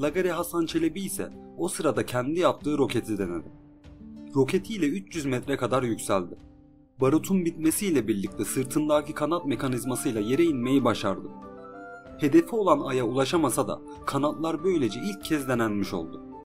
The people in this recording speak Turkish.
Lagare Hasan Çelebi ise o sırada kendi yaptığı roketi denedi. Roketiyle 300 metre kadar yükseldi. Barutun bitmesiyle birlikte sırtındaki kanat mekanizmasıyla yere inmeyi başardı. Hedefi olan Ay'a ulaşamasa da kanatlar böylece ilk kez denenmiş oldu.